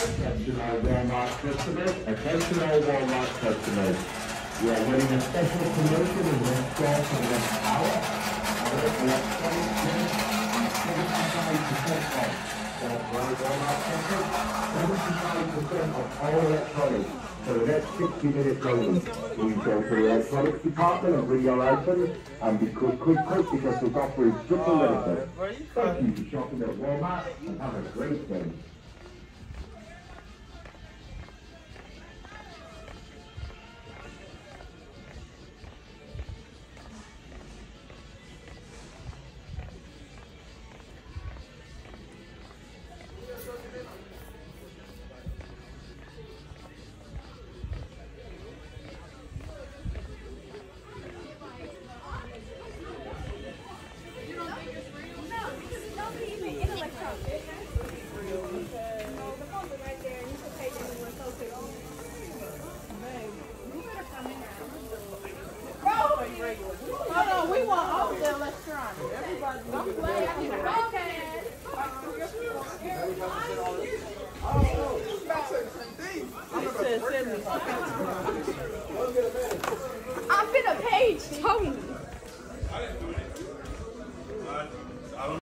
Attention all Walmart customers. Attention all Walmart customers. We are running a special promotion in restaurants for the next hour. Our electronic drinks are 75% off. That's right, Walmart centers. 75% off all electronics for the next 60 minutes only. Please go to the electronics department and bring your items and be quick because this offer is just a limited. Thank you for shopping at Walmart and have a great day. Hold on, we want all the electronics. Everybody, don't play. I need a iPad. Oh, no. It says 75.